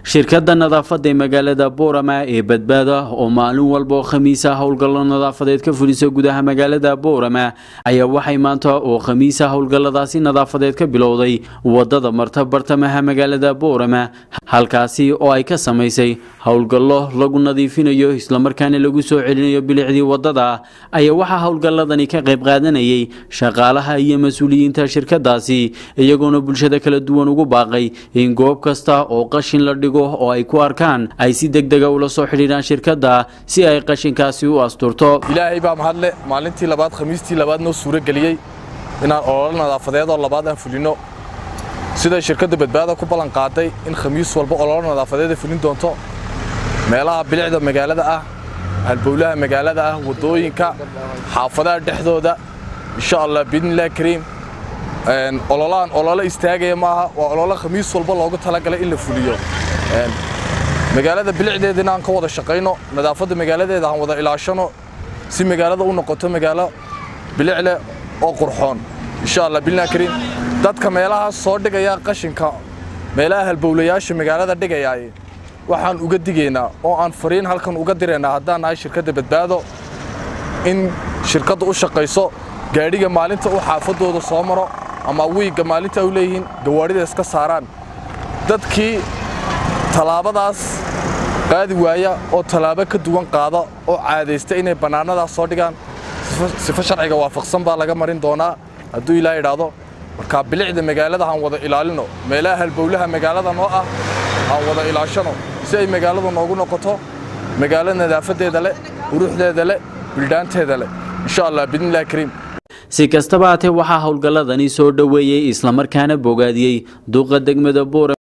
shirkadda nadaafadda ee magaalada Boorama ee badbaada oo maalin walba khamiis ah howlgallo nadaafadeed ka fulisa gudaha magaalada Boorama ayaa waxay maanta oo khamiis ah howlgalladaasi nadaafadeed ka bilowday wadada marta bartamaha magaalada Boorama halkaasi oo ay ka sameysay howlgallo lagu nadiifinayo isla markaana lagu soo celinayo bilicdii wadada ayaa waxa howlgalladani ka qayb qaadanayay shaqaalaha iyo mas'uuliyiinta shirkadaasi iyagoona bulshada kala duwan ugu baaqay in goob kasta oo qashin la dhigo oo ay ku arkaan ay si degdeg ah ula soo xiriiraan shirkadda si ay qashinkaasi u asturto. Ilaahay baa mahadle maalintii labaad khamiistii labaad noo suura galiyay inaan olol nadaafadeed oo labaad aan fulino sida shirkadda badbaada ku balan qaaday in khamiis walba olol nadaafadeed fulin doonto meelaha bilicda magaalada ah halbowlaha magaalada ah wadooyinka xaafadaha dhexdooda insha Allah bidnillah kariim olole istaagaya maaha waa olole khamiis walba loogu talagalay in la fuliyo magaalada bilicdeedina aan ka wada shaqeyno nadaafadda magaaladeeda aan wada ilaashano si magaalada u noqoto magaalo bilic leh oo qurxoon insha Allah bidnillah kariim dadka meelaha soo dhigaya qashinka meelaha halbowlayaasha magaalada dhigaya waxaan uga digeynaa oo aan fariin halkan uga direynaa haddaan nahay shirkadda badbaado in shirkaddu u shaqeyso gaadhiga maalinta u xaafadooda soo maro ama wiiga maalinta ay leeyihiin gawaarida iska saaraan dadkii talaabadaas qaadi waaya oo talaabo ka duwan qaada oo caadeysta inay banaanada soo dhigaan sifa sharciga waafaqsan baa laga marin doonaa hadduu Ilaahay yiraahdo marka bilicda magaalada aan wada ilaalino meelaha halbowlaha magaalada noo ah aan wada ilaashano si ay magaaladu noogu noqoto magaalo nadaafadeeda leh quruxdeeda leh bildaanteeda leh insha Allah bidnillah kariim si kastaba waxa howlgalladani soo dhaweeyay isla markaana bogaadiyay duqa degmada Boorama